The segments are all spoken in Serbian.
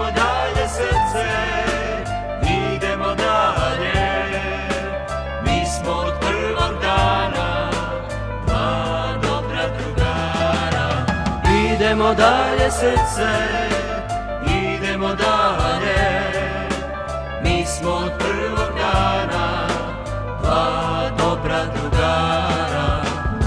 Idemo dalje srce, idemo dalje. Mi smo od prvog dana dva dobra drugara. Idemo dalje srce, idemo dalje. Mi smo od prvog dana dva dobra drugara.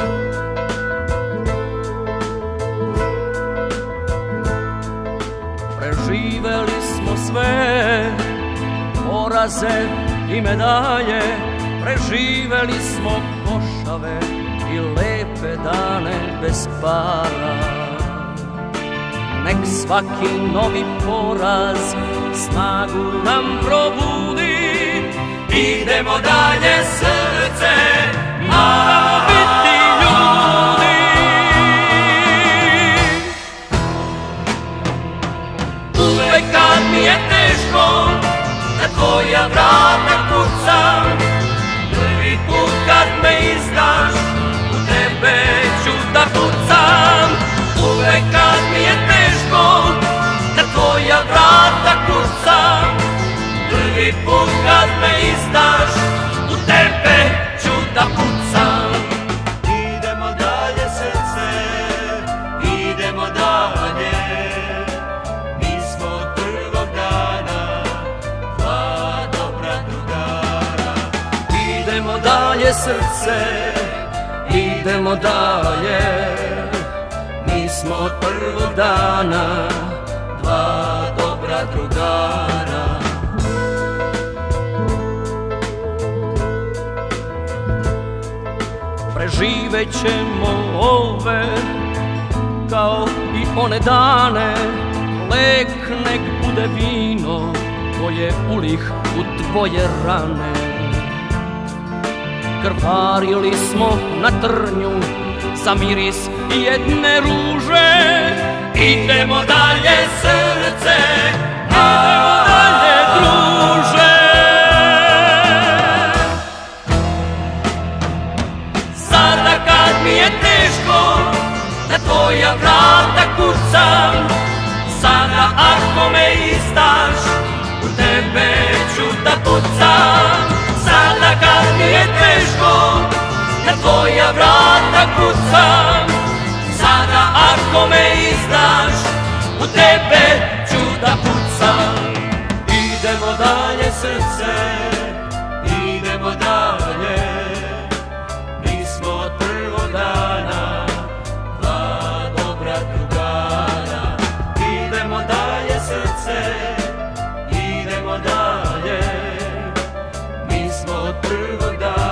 Preživeli smo sve poraze i medalje, preživeli smo košave i lepe dane bez para. Nek svaki novi poraz snagu nam probudi. Idemo dalje srce, moramo biti ljudi. Uvek kad mi je teško, na tvoja vrata kucam. Prvi put kad me izdaš, u tebe ću da pucam. Uvek kad mi je teško, na tvoja vrata kucam. Prvi put kad me izdaš, u tebe ću da pucam. Idemo dalje srce, idemo dalje. Mi smo od prvog dana dva dobra drugara. Idemo dalje srce, idemo dalje. Mi smo od prvog dana dva dobra drugara. Preživet ćemo ove kao i one dane. Lek nek bude vino koje ulih u tvoje rane. Krvarili smo na trnju za miris jedne ruže. Idemo dalje srce, idemo dalje druže. Sada kad mi je teško, na tvoja vrata kucam. Sada ako me izdaš, u tebe ću da pucam. Sada kad mi je teško, na tvoja vrata kucam. Sada ako me izdaš, u tebe ću da pucam. Idemo dalje srce, idemo dalje. Mi smo od prvog dana dva dobra drugara. Idemo dalje srce, idemo dalje. Mi smo od prvog dana